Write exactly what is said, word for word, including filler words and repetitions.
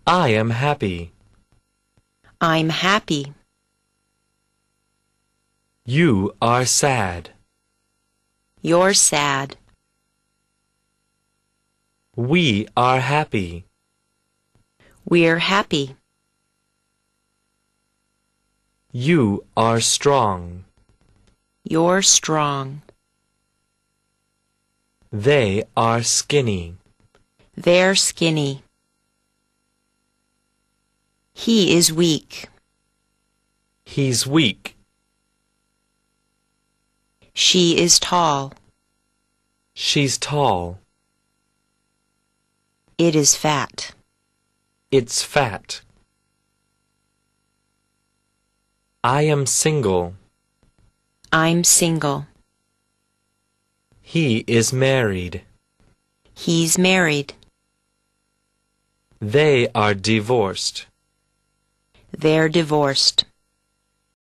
I am happy. I'm happy. You are sad. You're sad. We are happy. We're happy. You are strong. You're strong. They are skinny. They're skinny. He is weak. He's weak. She is tall. She's tall. It is fat. It's fat. I am single. I'm single. He is married. He's married. They are divorced. They're divorced.